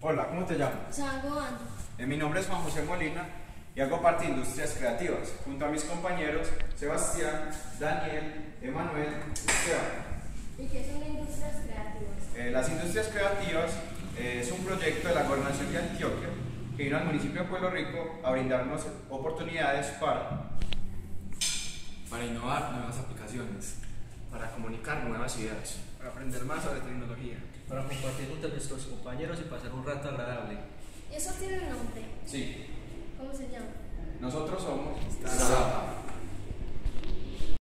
Hola, ¿cómo te llamas? Sagoan. Mi nombre es Juan José Molina y hago parte de Industrias Creativas, junto a mis compañeros Sebastián, Daniel, Emanuel y Esteban. ¿Y qué son industrias creativas? Las Industrias Creativas es un proyecto de la Gobernación de Antioquia que vino al municipio de Pueblo Rico a brindarnos oportunidades para innovar nuevas aplicaciones, para comunicar nuevas ideas, para aprender más sobre tecnología, para compartir junto a nuestros compañeros y pasar un rato agradable. ¿Y eso tiene un nombre? Sí, ¿Cómo se llama? nosotros somos Startup.